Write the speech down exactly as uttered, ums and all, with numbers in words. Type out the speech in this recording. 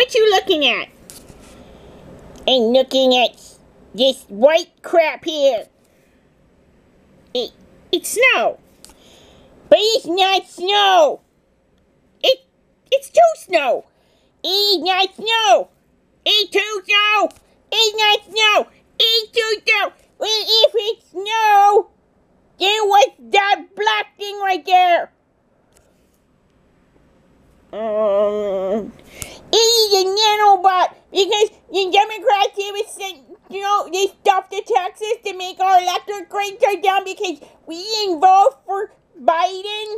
What you looking at? And looking at this white crap here. It, it's snow. But it's not snow. It, it's too snow. It's not snow. It's too snow. It's not snow. It's too snow. Well, if it's snow, then what's that black thing right there? Um, it is a nanobot because the Democrats here was sent, you know, they stuffed the Texas to make our electric rates go down because we didn't vote for Biden.